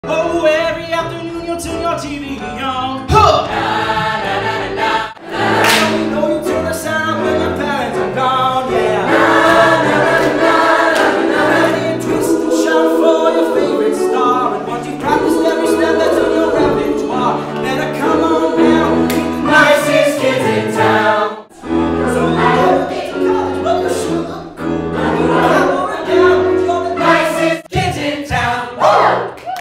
Oh, every afternoon you'll turn your TV on.